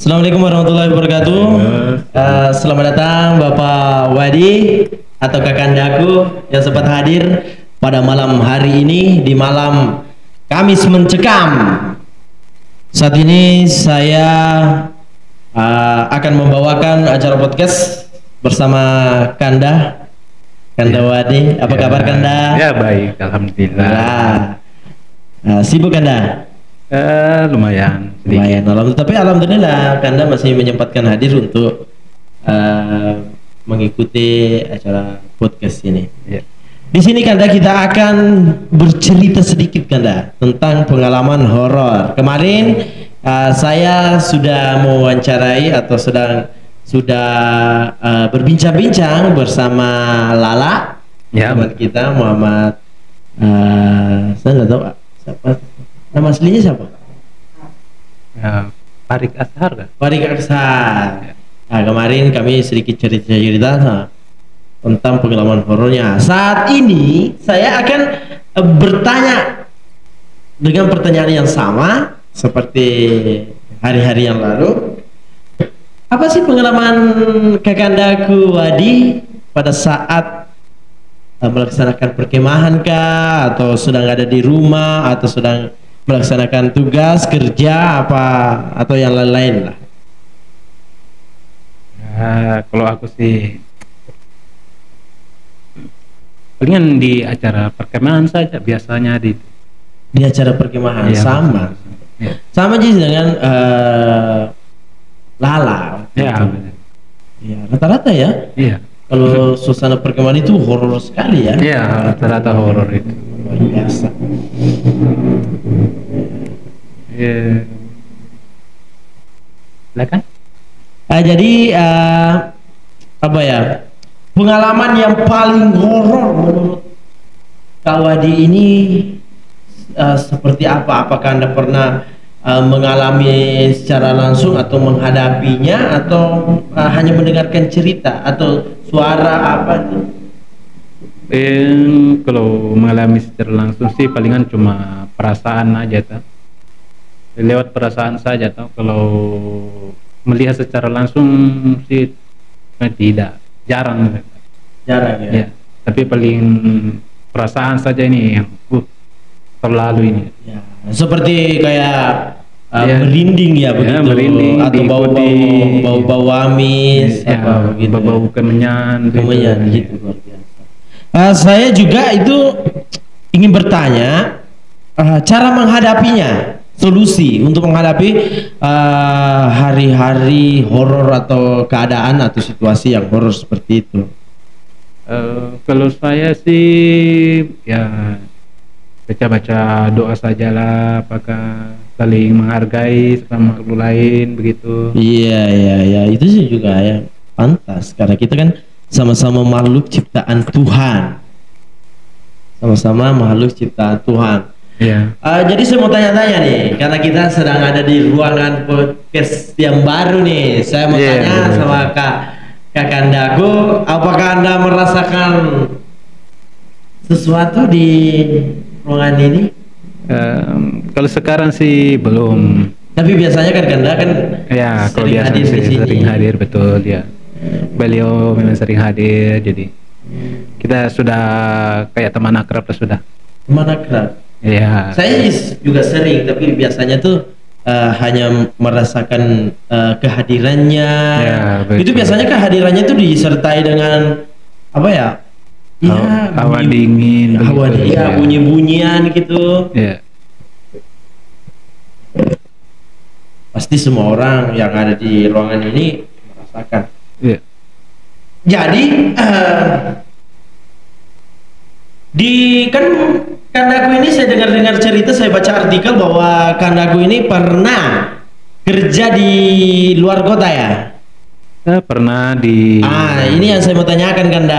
Assalamualaikum warahmatullahi wabarakatuh. Selamat datang Bapak Wadi atau Kakandaku yang sempat hadir pada malam hari ini di malam Kamis Mencekam. Saat ini saya akan membawakan acara podcast bersama Kanda Wadi. Apa kabar Kanda? Ya baik, alhamdulillah. Sibuk Kanda? Lumayan. Tapi alhamdulillah Kanda masih menyempatkan hadir untuk mengikuti acara podcast ini. Ya. Di sini Kanda kita akan bercerita sedikit Kanda tentang pengalaman horor. Kemarin saya sudah mewawancarai atau sudah berbincang-bincang bersama Lala, Ya, teman kita Muhammad. Saya nggak tahu siapa nama aslinya siapa. Farid Ashar kan? Farid Ashar. Nah, kemarin kami sedikit cerita tentang pengalaman horornya. Saat ini saya akan bertanya dengan pertanyaan yang sama seperti hari-hari yang lalu. Apa sih pengalaman Kakandaku Wadi pada saat melaksanakan perkemahan kah, atau sedang ada di rumah, atau sedang melaksanakan tugas kerja apa, atau yang lain-lain lah? Kalau aku sih palingan di acara perkemahan saja biasanya di acara perkemahan. Ya, sama ya. Sama aja dengan Lala. Ya, Ya, rata-rata ya. iya. Kalau suasana perkemahan itu horor sekali ya. Iya, rata-rata horor itu. Luar biasa. Iya. Silakan. Jadi apa ya, pengalaman yang paling horor menurut Kak Wadi ini seperti apa? Apakah Anda pernah mengalami secara langsung atau menghadapinya, atau hanya mendengarkan cerita atau suara apa itu? Kalau mengalami secara langsung sih palingan cuma perasaan aja tak. Lewat perasaan saja tau. Kalau melihat secara langsung sih tidak, jarang ya. Ya, tapi paling perasaan saja ini yang terlalu ini Ya, seperti kayak Ya. merinding ya, begitu, merinding, atau bau amis, ya, apa begitu, bau kemenyan gitu. Luar biasa. Saya juga itu ingin bertanya cara menghadapinya, solusi untuk menghadapi hari-hari horor atau keadaan atau situasi yang horor seperti itu. Kalau saya sih ya baca-baca doa sajalah, apakah saling menghargai sama makhluk lain begitu. Iya, itu sih juga ya pantas, karena kita kan sama-sama makhluk ciptaan Tuhan. Sama-sama makhluk ciptaan Tuhan. Iya. Jadi saya mau tanya-tanya nih, karena kita sedang ada di ruangan podcast yang baru nih. Saya mau tanya sama Kakandaku, apakah Anda merasakan sesuatu di ruangan ini? Kalau sekarang sih belum. Tapi biasanya kan Kanda kan Ya, kalau sering biasa hadir di sini. sering hadir, betul ya. Beliau memang sering hadir, jadi kita sudah kayak teman akrab lah sudah. Teman akrab. Ya. Saya juga sering, tapi biasanya tuh hanya merasakan kehadirannya. Ya, Itu biasanya kehadirannya tuh disertai dengan apa ya? Ya, hawa dingin, hawa begitu. dingin, Ya. bunyi-bunyian gitu. Ya. Pasti semua orang yang ada di ruangan ini merasakan. Ya. Jadi kan Kandaku ini saya dengar cerita, saya baca artikel bahwa Kandaku ini pernah kerja di luar kota ya. Saya pernah di. Ini yang saya mau tanyakan Kanda.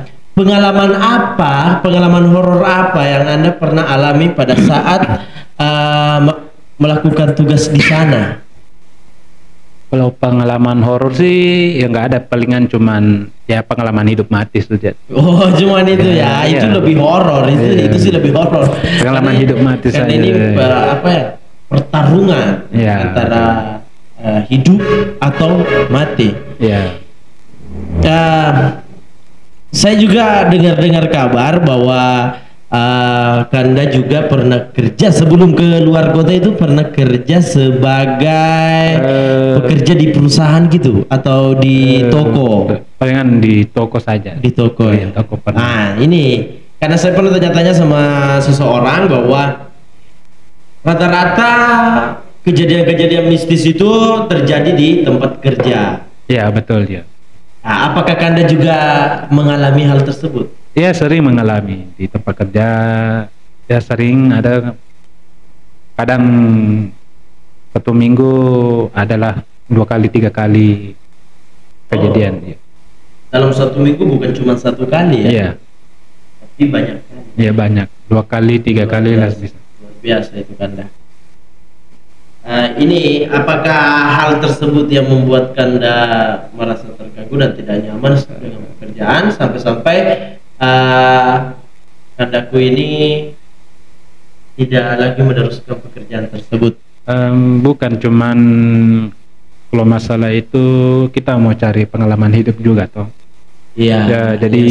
Pengalaman horor apa yang Anda pernah alami pada saat melakukan tugas di sana? Kalau pengalaman horor sih ya nggak ada, palingan cuman ya pengalaman hidup mati saja. Oh, cuman itu ya, itu ya. lebih horor, itu sih lebih horor. Pengalaman hidup mati karena saja. ini apa ya, pertarungan Ya. antara hidup atau mati. Ya. Saya juga dengar kabar bahwa Kanda juga pernah kerja sebelum ke luar kota itu, pernah kerja sebagai pekerja di perusahaan gitu atau di toko? Palingan di toko saja. Di toko ya. Toko pernah. Nah ini karena saya pernah tanya-tanya sama seseorang bahwa rata-rata kejadian-kejadian mistis itu terjadi di tempat kerja. Ya betul ya. Nah, apakah Kanda juga mengalami hal tersebut? Ya sering mengalami di tempat kerja. Ya sering ada, kadang satu minggu adalah 2 kali 3 kali kejadian. Ya. Dalam satu minggu bukan cuma 1 kali ya? Iya. Tapi banyak kali. Ya banyak, 2 kali 3 kali lah bisa. Luar biasa itu Kanda. Ini apakah hal tersebut yang membuat Kanda merasa terganggu dan tidak nyaman dengan pekerjaan sampai-sampai Kandaku ini tidak lagi meneruskan pekerjaan tersebut? Bukan cuman, kalau masalah itu kita mau cari pengalaman hidup juga toh. Iya. Ya, jadi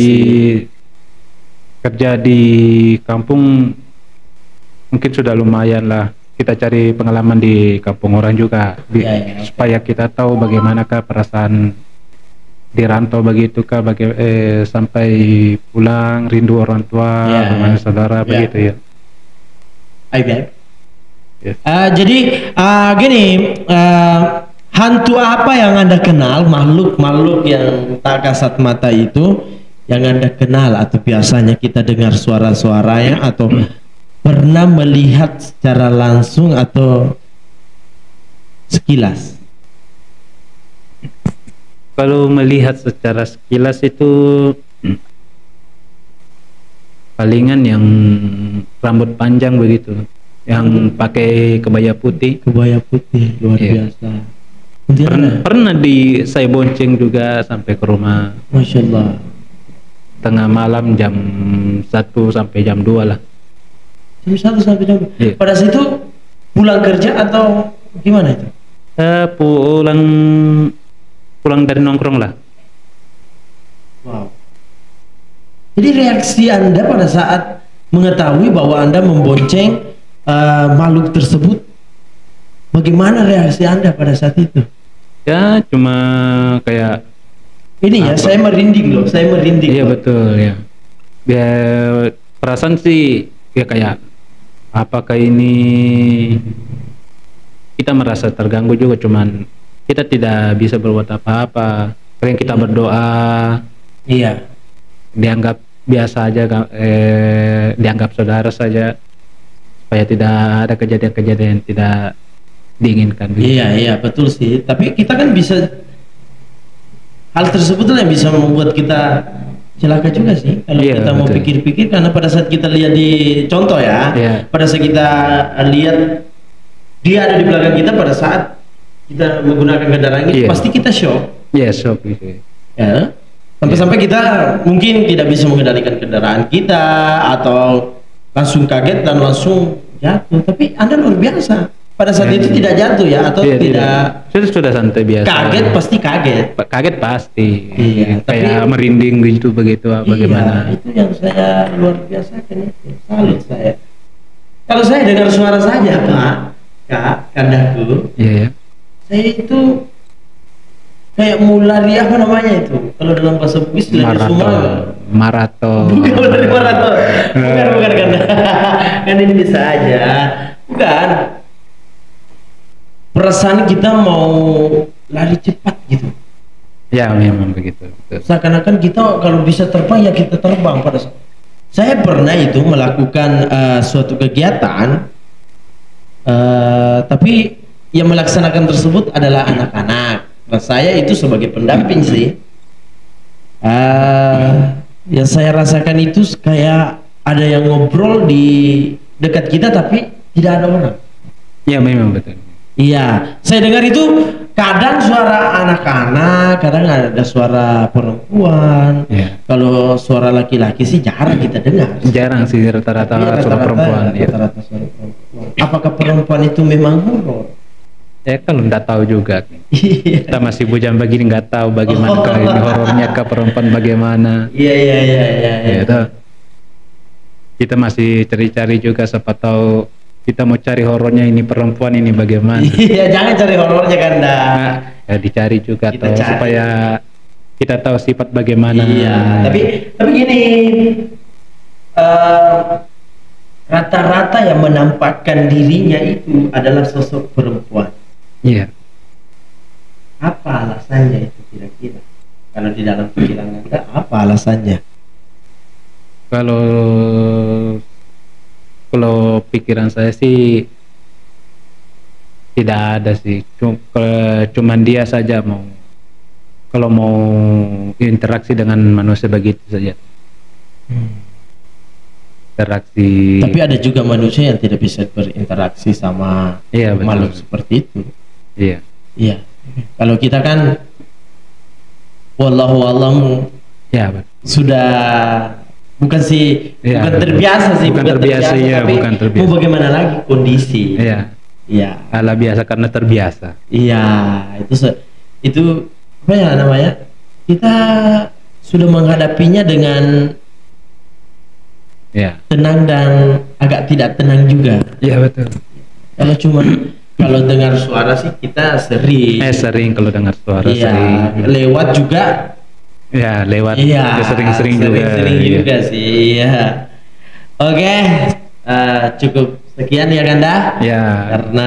kerja di kampung mungkin sudah lumayan lah. Kita cari pengalaman di kampung orang juga, supaya kita tahu bagaimanakah perasaan di rantau begitu kah, sampai pulang rindu orang tua, bermain saudara begitu ya. Jadi gini, hantu apa yang Anda kenal, makhluk yang tak kasat mata itu yang Anda kenal atau biasanya kita dengar suara-suaranya atau pernah melihat secara langsung atau sekilas? Kalau melihat secara sekilas itu palingan yang rambut panjang begitu, yang pakai kebaya putih. Kebaya putih luar biasa. Pernah saya bonceng juga sampai ke rumah. Masya Allah. Tengah malam jam 1 sampai jam 2 lah. Jam 1 sampai jam 2. Pada situ pulang kerja atau gimana itu? Pulang dari nongkrong lah. Wow. Jadi reaksi Anda pada saat mengetahui bahwa Anda membonceng makhluk tersebut, bagaimana reaksi Anda pada saat itu? Ya cuma kayak ini ya, saya merinding loh, saya merinding. Iya betul ya. Biar perasaan sih ya kayak, apakah ini kita merasa terganggu juga, cuman kita tidak bisa berbuat apa-apa. Sering kita berdoa, iya, dianggap biasa aja, dianggap saudara saja, supaya tidak ada kejadian-kejadian yang tidak diinginkan. Iya betul sih. Tapi kita kan bisa, hal tersebut yang bisa membuat kita celaka juga sih kalau kita mau pikir-pikir, karena pada saat kita lihat di contoh ya, pada saat kita lihat dia ada di belakang kita pada saat kita menggunakan kendaraan ini, pasti kita shock. Shock gitu. Ya. Sampai-sampai kita mungkin tidak bisa mengendalikan kendaraan kita atau langsung kaget dan langsung jatuh. Tapi Anda luar biasa. Pada saat itu tidak jatuh ya, atau tidak? Sudah santai biasa. Kaget pasti kaget. Kaget pasti. Iya. Kayak merinding gitu begitu. Bagaimana? Itu yang saya luar biasa kan itu. Salut saya. Kalau saya dengar suara saja Kak, Kandaku. Iya. Saya itu kayak mulai apa namanya itu? Kalau dalam bahasa Bugis maraton. Bukan dari maraton. Bukan kan ini bisa aja. Bukan. Perasaan kita mau lari cepat gitu. Ya memang begitu. Seakan-akan kita kalau bisa terbang ya kita terbang pada saat. Saya pernah itu melakukan suatu kegiatan, tapi yang melaksanakan tersebut adalah anak-anak. Nah, saya itu sebagai pendamping sih. Yang saya rasakan itu kayak ada yang ngobrol di dekat kita tapi tidak ada orang. Ya memang betul. Iya, saya dengar itu kadang suara anak-anak, kadang ada suara perempuan. Kalau suara laki-laki sih jarang kita dengar. Jarang sih, rata-rata suara perempuan. Rata-rata suara perempuan. Apakah perempuan itu memang horor? Kalau nggak tahu juga, Iya. kita masih bujang begini nggak tahu bagaimana Oh. ini horornya ke perempuan bagaimana. Iya iya iya iya. Ya, toh. Kita masih cari-cari juga, siapa tahu kita mau cari horornya ini perempuan ini bagaimana. Iya, jangan cari horornya Kanda. Nah, ya dicari juga Kita toh, cari. supaya kita tahu sifat bagaimana. Iya, tapi gini, eh, rata-rata yang menampakkan dirinya itu adalah sosok perempuan. Iya. Apa alasannya itu kira-kira? Kalau di dalam pikiran Anda, apa alasannya? Kalau pikiran saya sih tidak ada sih, cuman dia saja kalau mau interaksi dengan manusia begitu saja. Interaksi. Tapi ada juga manusia yang tidak bisa berinteraksi sama Iya, betul. makhluk seperti itu. Iya. Iya. Kalau kita kan, wallahu alam, Ya, Pak. sudah bukan sih, Iya, bukan betul. terbiasa sih, Bukan terbiasa, iya, tapi bukan terbiasa. mau bagaimana lagi kondisi. Iya. Iya. Ala biasa karena terbiasa. Iya, itu apa ya namanya? Kita sudah menghadapinya dengan Iya. tenang dan agak tidak tenang juga. Iya, betul. Kalau dengar suara sih kita sering. Sering kalau dengar suara Iya, sering. lewat juga. Ya, lewat. Iya, Sering-sering juga. Sering Iya. juga sih. Iya. Oke, cukup sekian ya Kanda. Ya. Karena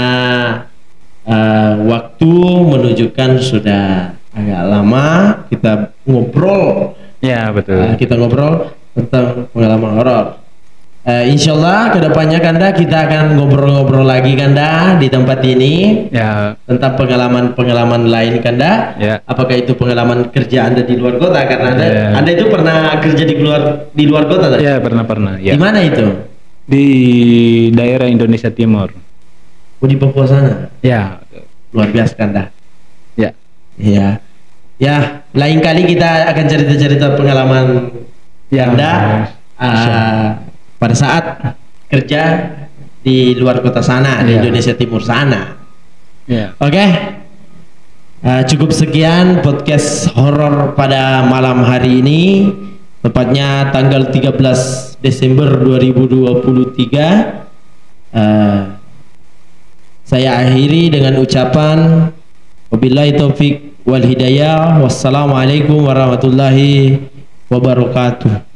waktu menunjukkan sudah agak lama kita ngobrol. Ya, betul. Kita ngobrol tentang pengalaman horor. Insyaallah kedepannya Kanda kita akan ngobrol-ngobrol lagi Kanda di tempat ini Ya. tentang pengalaman-pengalaman lain Kanda. Ya. Apakah itu pengalaman kerja Anda di luar kota? Karena Ya. Anda itu pernah kerja di luar kota tadi? Ya, pernah. Ya. Di mana itu? Di daerah Indonesia Timur. Oh, di Papua sana. Ya. Luar biasa Kanda. Ya. Iya. Ya, lain kali kita akan cerita-cerita pengalaman Ya. Anda pada saat kerja di luar kota sana, di Ya. Indonesia Timur sana. Ya. Oke. Cukup sekian podcast horor pada malam hari ini. Tepatnya tanggal 13 Desember 2023. Saya akhiri dengan ucapan wabillahi taufik wal hidayah. Wassalamualaikum warahmatullahi wabarakatuh.